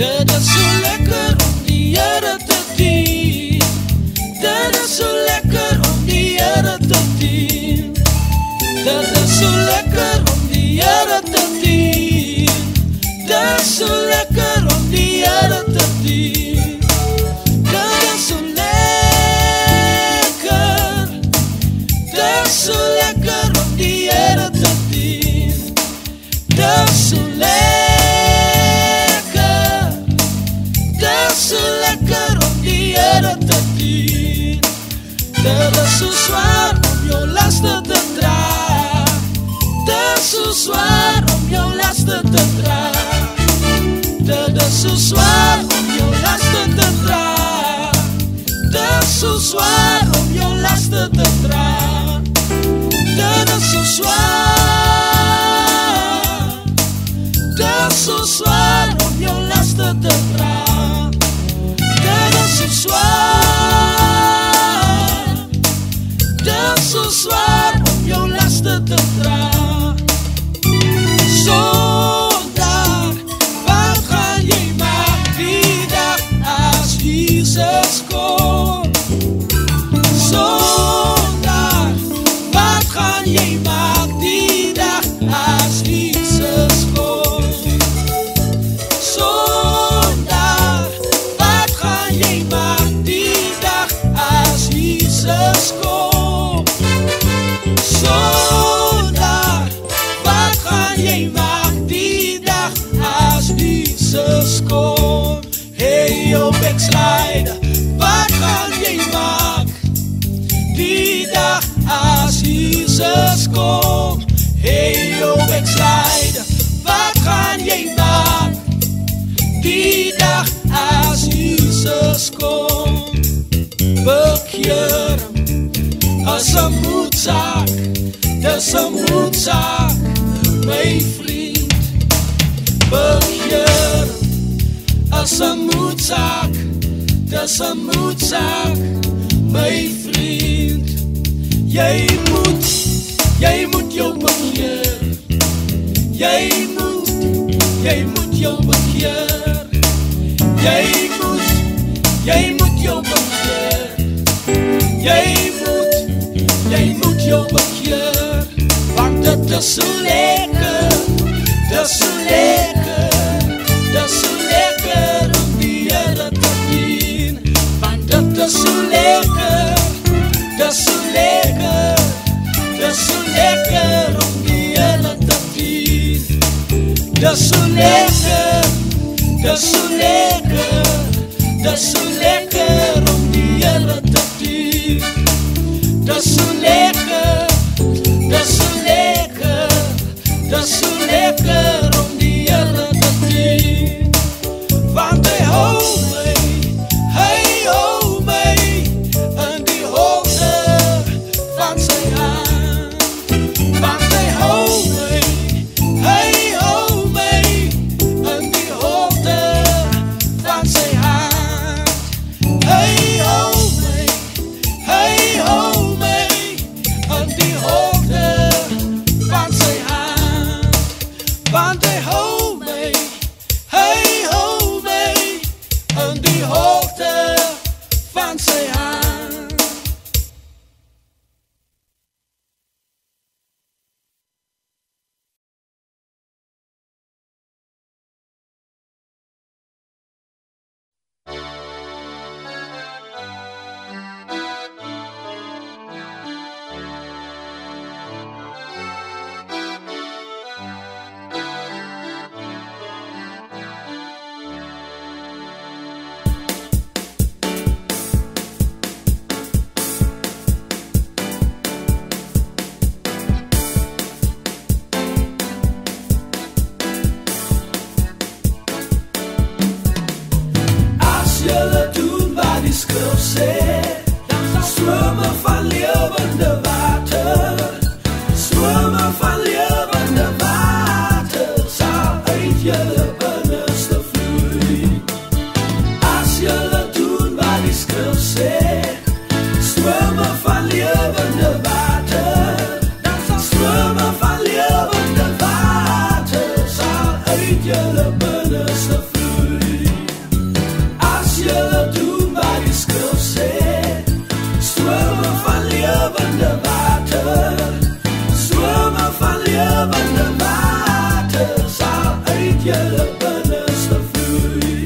Dit is so lekker om die Here te dien. Dit is so lekker om die Here te dien. Dit is so lekker om die Here te dien. Dit is so lekker om die Here te dien. Dit is so lekker. Dit is so lekker om die Here te dien. Dit is so lekker. So lekker om die Here te dien. Dit is so zwaar om jou laste te dra. Dit is so zwaar om jou laste te dra. Dit is so zwaar om jou laste te dra. Dit is so zwaar om jou laste te dra. Dit is so zwaar. Dit is so zwaar om jou laste te dra. Dit is so zwaar. Dit is so zwaar om jou laste te dra. Sondag, wat gaan jy maak die dag as Jesus kom? Sondag, wat gaan jy maak die dag as Jesus kom? Sondag, wat gaan jy maak die dag as Jesus kom? Sondag, wat gaan jy maak die dag as Jesus kom? Hey, jou backslider, wat gaan jy maak die dag as Jesus kom? Hey, jou backslider, wat gaan jy maak die dag as Jesus kom? Bekeer as 'n moedsaak, dis 'n moedsaak, my vriend. Bekeer as 'n moedsaak, dis 'n moedsaak, my vriend. Jy moet jou bekeer. Jy moet jou bekeer. Jy moet jou bekeer. Jy moet jou bekeer. Want dit is so lekker. Dit is so lekker. Dit is so lekker om die Here te dien. Want dit is so lekker. Dit is so lekker. Dit is so lekker om die Here te dien. Dit is so lekker. Dit is so lekker. Dit is so lekker om die Here te dien. Dit is so lekker. Dit is so lekker. Dit is so lekker om die Here te dien. Want hy hou my in die hoogte van sy hand. Want hy hou my in die hoogte van sy hand. Hy hou my in die hoogte van sy hand. Want hy hou my in die hoogte van sy hand. Strome van lewende water, strome van lewende water, sal uit julle binneste vloei. As julle doen wat die skrif sê, strome van lewende water, strome van lewende water, sal uit julle binneste vloei. julle binneste vloei.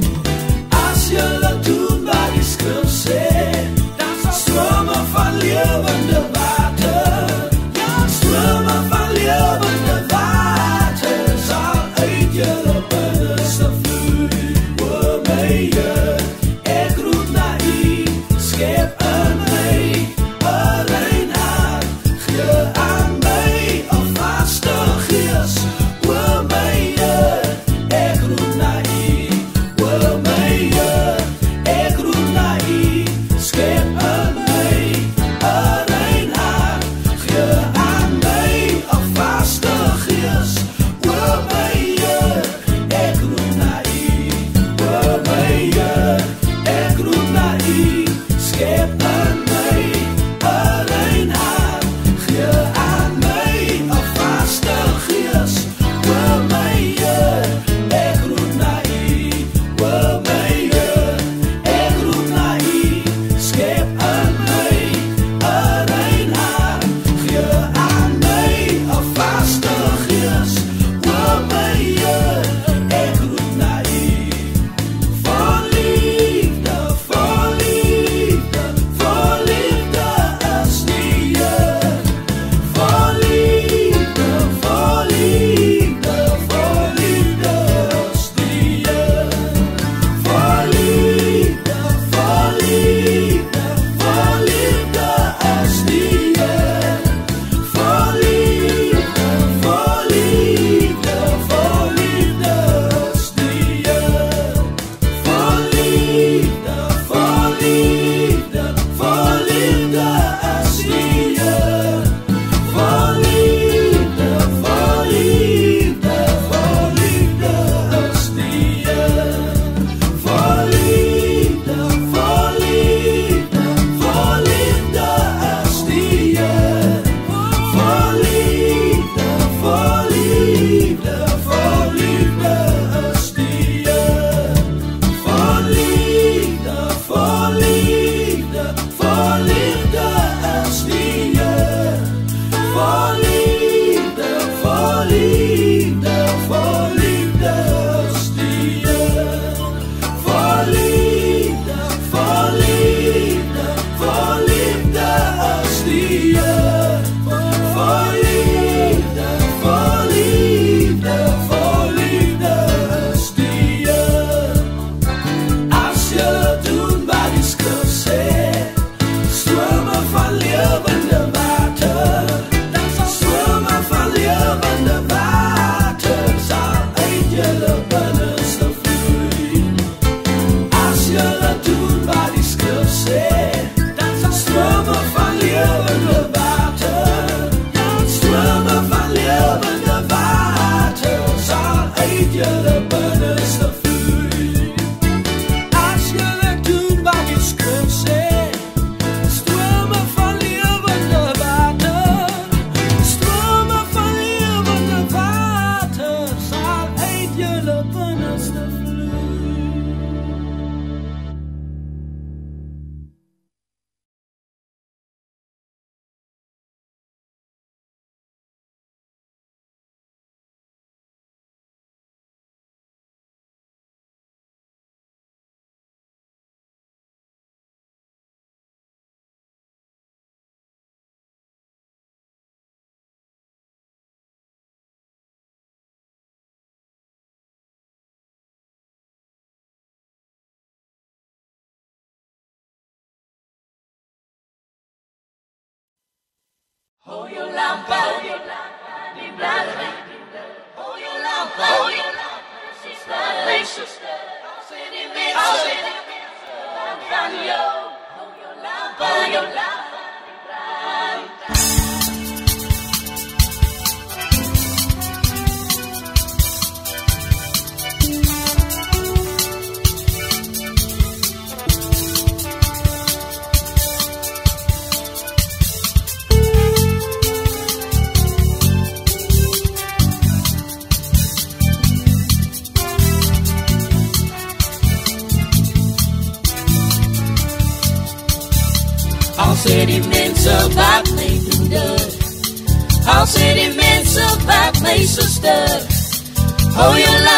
As julle doen wat die skrif sê, dan sal strome van lewende water, ja, strome van lewende water sal uit julle binneste vloei. O my Heer, ek roep na U, skep in my 'n rein hart, gee aan my 'n vaste gees. O my Heer, ek roep na U. O my Heer, ek roep na U, skep in my 'n rein hart, gee aan my 'n vaste gees. O my Heer, ek roep na U. O my Heer, ek roep na U, skep in my 'n rein hart, gee aan my 'n vaste gees. O my Heer, ek roep na U. O my Heer, ek roep na U, skep in my 'n rein hart, gee aan my 'n vaste gees. O my Heer, ek roep na U. Vol liefde, vol liefde, vol liefde is die Heer. Vol liefde, vol liefde, vol liefde is die Heer. Vol liefde, vol liefde, vol liefde is die Heer. Vol liefde, vol liefde, vol liefde is die Heer. Vol liefde, vol liefde, vol liefde is die Heer. Vol liefde, vol liefde, vol liefde is die Heer. Vol liefde, vol liefde, vol liefde is die Heer. Vol liefde, vol liefde, vol liefde is die Heer. Vol liefde, vol liefde, vol liefde is die Heer. Vol liefde, vol liefde, vol liefde is die Heer. Vol liefde, vol liefde, vol liefde is die Heer. Vol liefde, vol liefde, vol liefde is die Heer. As julle doen wat die skrif sê, strome van lewende water, dan sal strome van lewende water sal uit julle binneste vloei. As julle doen wat die skrif sê, dan sal strome van lewende water, ja, strome van lewende water sal uit julle binneste vloei. As julle doen wat die skrif sê, strome van lewende water, strome van lewende water sal uit julle binneste vloei. Hou jou lampe, die branding. Hou jou lampe, sister, my sister. Als in die mensen, van jou. Hou jou lampe, die branding. Als er die mensen wat mij doen Als er die mensen wat mij zuster. Hou je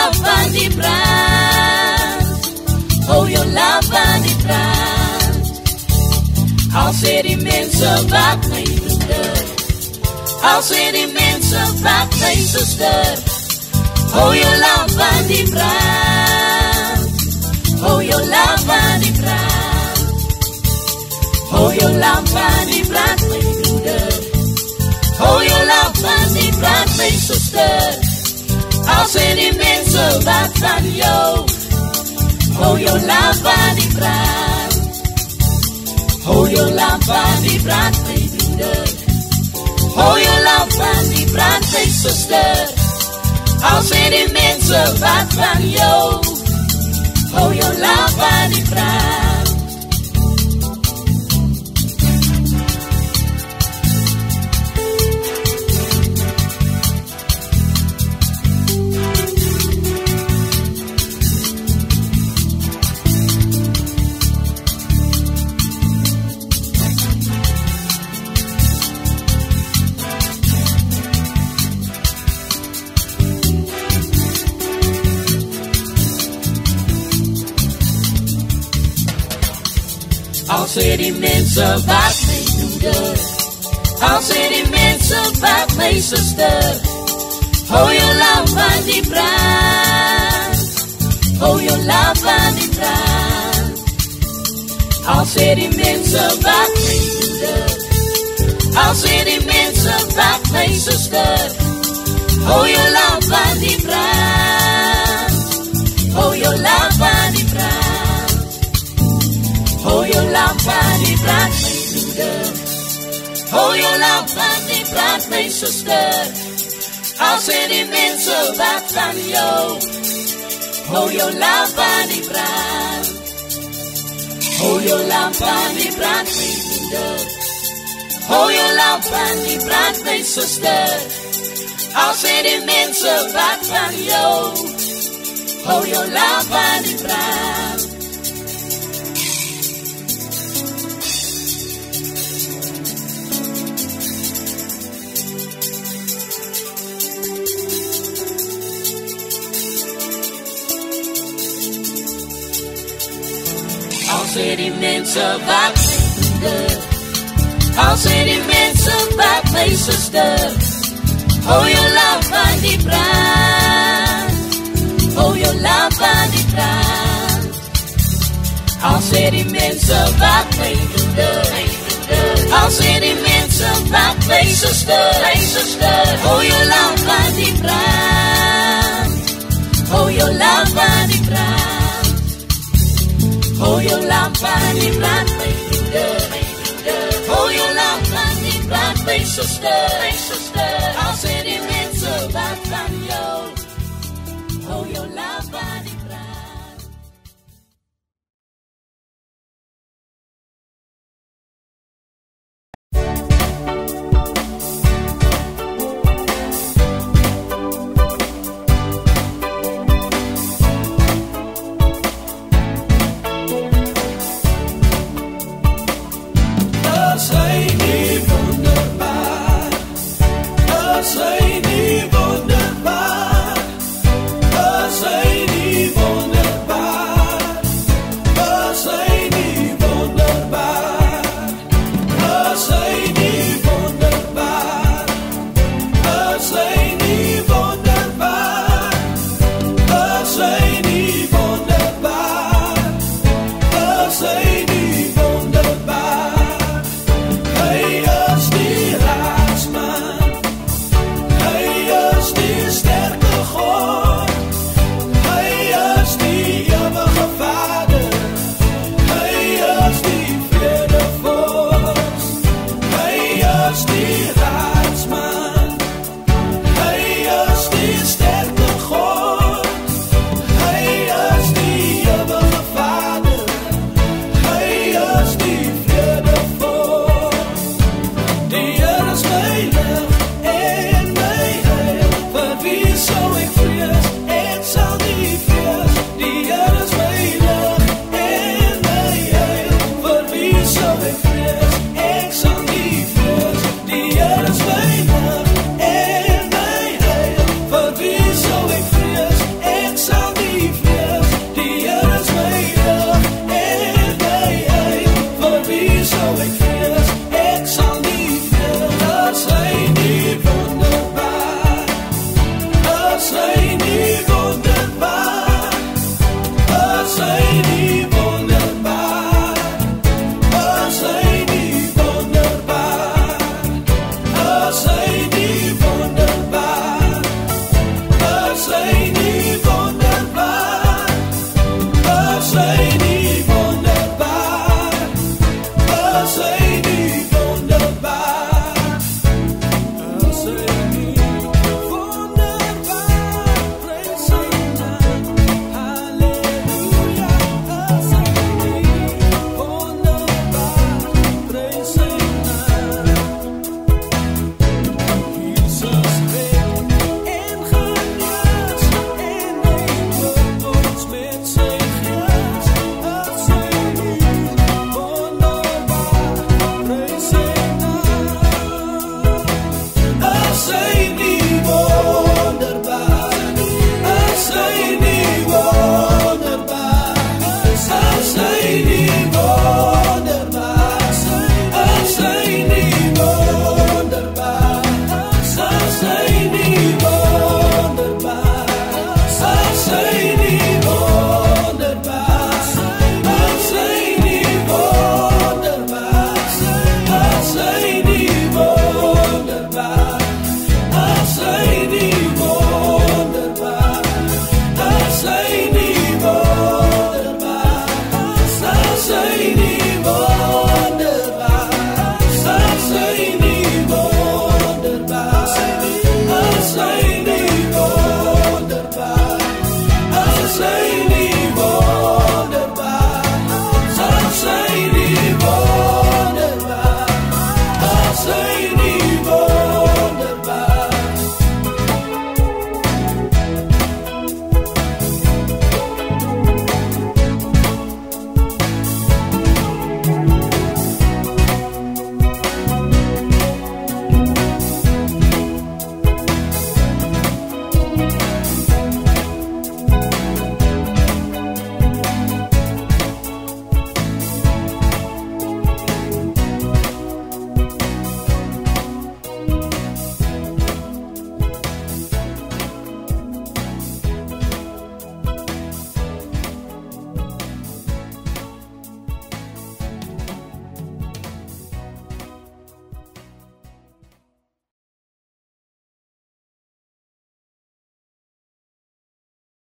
die brand. Hou jou lamp aan die brand. Al sê die mense wat my broeder, al sê die mense wat my suster, hou jou lamp aan die brand. Hou jou lamp aan die brand. Hou jou lamp aan die brand, my broeder. Hou jou lamp aan die brand, my suster. Al sê die mense wat van jou, hou jou lamp aan die brand. Hou jou lamp aan die brand, my broeder. Hou jou lamp aan die brand, my suster. Al sê die mense wat van jou, hou jou lamp aan die brand. Al sê die mense wat my broeder, al sê die mense wat my suster, hou jou lamp aan die brand. Hou jou lamp aan die brand. Al sê die mense wat my broeder, al sê die mense wat my suster, hou jou lamp aan die brand. Hou jou lamp aan die brand. Hou jou lamp aan die brand, my broeder. Hou jou lamp aan die brand, my suster. Al sê die mense wat van jou, hou jou lamp aan die brand. Hou jou lamp aan die brand, my broeder. Hou jou lamp aan die brand, my suster. Al sê die mense wat van jou, hou jou lamp aan die brand. Al sê die mense wat my broeder, al sê die mense wat my suster, hou jou lamp aan die brand. Hou jou lamp aan die brand. Al sê die mense wat my broeder, al sê die mense wat my suster, hou jou lamp aan die brand. Hou jou lamp aan die brand. Hou jou lamp aan die brand, my broeder. Hou jou lamp aan die brand, my suster. Al sê die mense wat van jou, hou jou lamp aan